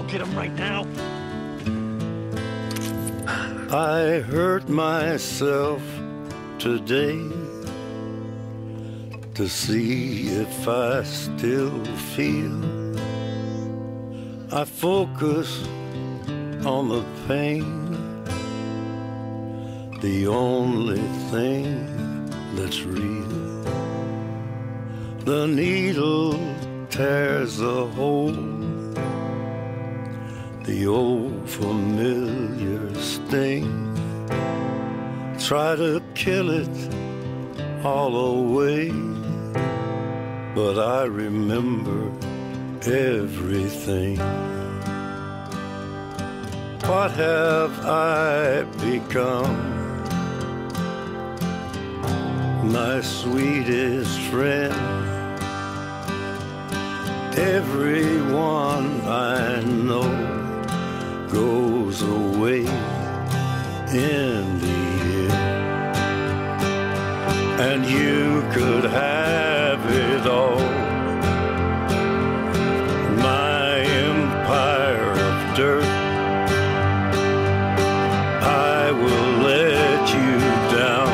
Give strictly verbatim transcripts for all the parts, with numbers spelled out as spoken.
get him right now. I hurt myself today to see if I still feel. I focus on the pain, the only thing that's real. The needle tears a hole, the old familiar sting. Try to kill it all away, but I remember everything. What have I become? My sweetest friend. Everyone I know goes away in the end, and you could have it all. My empire of dirt, I will let you down.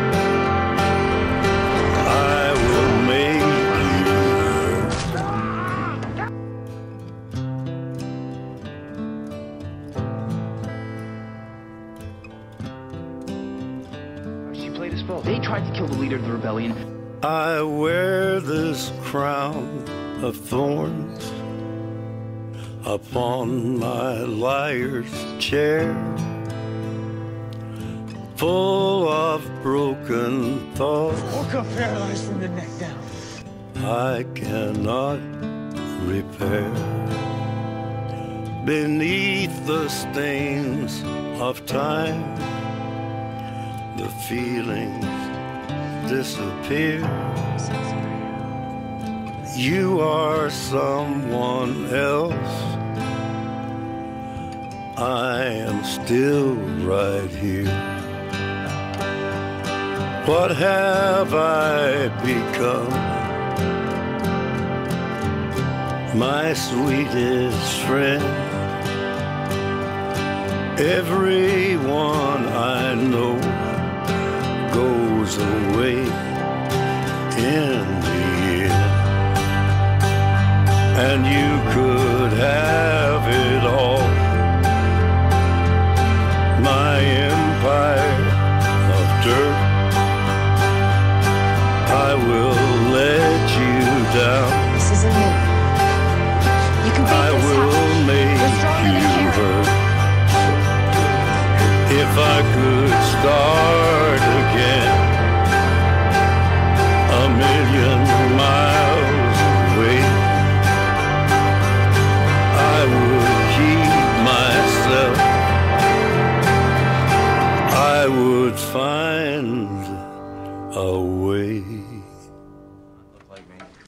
I will make you She played his fault. They tried to kill the leader of the rebellion. I wear this crown of thorns upon my liar's chair, full of broken thoughts Woke up paralyzed from the neck down. I cannot repair. Beneath the stains of time, the feelings disappear. You are someone else. I am still right here. What have I become? My sweetest friend. Everyone I know goes away in the end, and you could have it